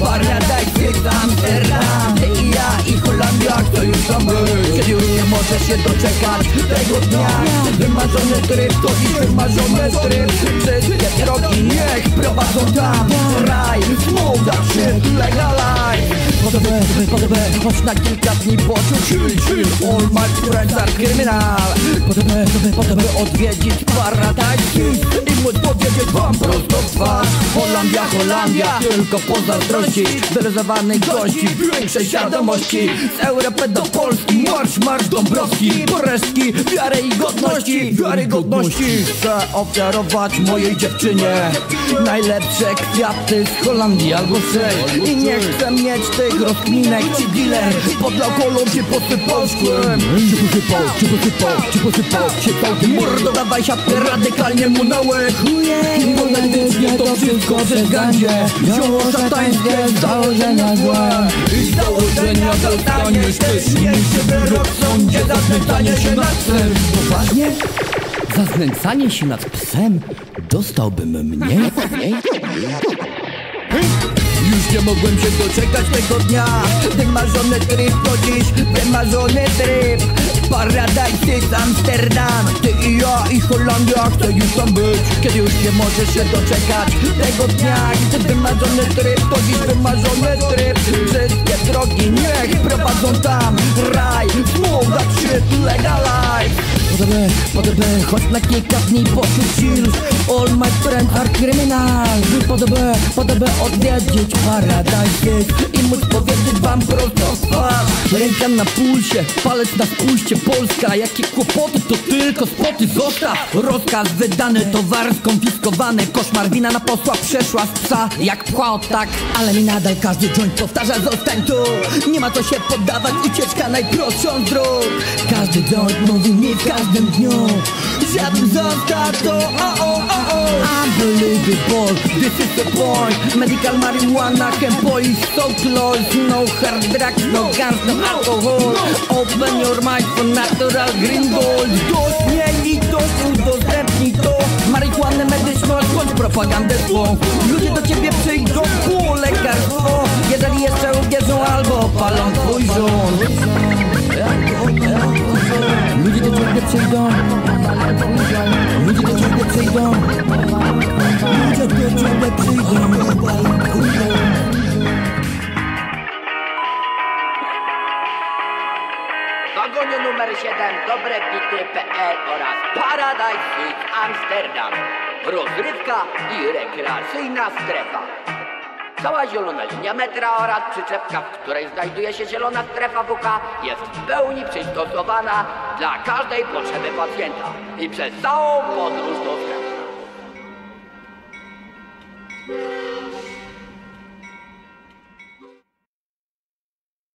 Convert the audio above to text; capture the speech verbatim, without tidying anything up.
Paradise Amsterdam. Ty i ja i Holandia, kto już tam był, kiedy już nie możesz się doczekać tego dnia. Wymarzony tryb, to dziś wymarzony tryb. Wszystkie drogi niech prowadzą tam. Raj, smoke, shit, legalize. Podobę, podobę, choć na kilka dni poczuć chill, chill, all my friends are criminal. Podobę, podobę odwiedzić Paradise i móc powiedzieć wam prosto w twarz. Holandia, Holandia, tylko pozazdrości wyrezowanych gości, większej świadomości. Z Europy do Polski, marsz, marsz Dąbrowski. Po resztki, wiarę i godności, wiarygodności. Chcę ofiarować mojej dziewczynie najlepsze kwiaty z Holandii albo Szej. I nie chcę mieć tych rozkminek, ci dealer podlał kolą, ci posypał szkłem. Ci posypał, ci posypał, ci posypał się całkiem. Mordo, dawaj siatkę radykalnie mu na łeb. Hipotetycznie to wszystko przez gandzie. Zioło szatańskie, założenia złe. I z założenia dostaniesz też mniejszy wyrok w sądzie za znęcanie się nad psem. Poważnie? Za znęcanie się nad psem dostałbym mniej? Już nie mogłem się doczekać tego dnia. Wymarzony tryb to dziś wymarzony tryb. Paradise Amsterdam. Ty i ja i Holandia, chcę już tam być, kiedy już nie możesz się doczekać tego dnia. Gdy wymarzony tryb to dziś wymarzony tryb. Wszystkie drogi niech prowadzą tam. Raj, smoke, shit, legalize. Podobę, podobę, choć na kilka dni poczuć chill. All my friends are criminal. Podobę, podobę odwiedzić Paradise i móc powiedzieć wam prosto w twarz. Ręka na pulsie, palec na spuście. Polska, jakie kłopoty, to tylko spoty. Zostaw rozkaz wydany, towar skonfiskowany. Koszmar, wina na posła przeszła z psa jak pchła tak. Ale mi nadal każdy joint powtarza, zostań tu. Nie ma co się poddawać, ucieczka najprostszą z dróg. Każdy joint mówi mi w każdym dniu, żebym został to, o o o o. Unbelievable, this is the point. Medical marijuana, hempo is so close. No hard drugs, no guns, no alcohol. Open your mind for natural green gold. Dość mieli, dość udostępnij to. Marihuanę medyczną, skończ propagandę złą. Ludzie do ciebie przyjdą po lekarstwo, jeżeli jeszcze uwierzą albo palą twój rząd. Ludzie do ciebie przyjdą. Ludzie do ciebie przyjdą. Ludzie do ciebie przyjdą. W wagonie numer siedem dobre bity kropka pe el oraz Paradise Amsterdam. Rozrywka i rekreacyjna strefa. Cała zielona linia metra oraz przyczepka, w której znajduje się zielona strefa W K, jest w pełni przystosowana dla każdej potrzeby pacjenta i przez całą podróż dostępna.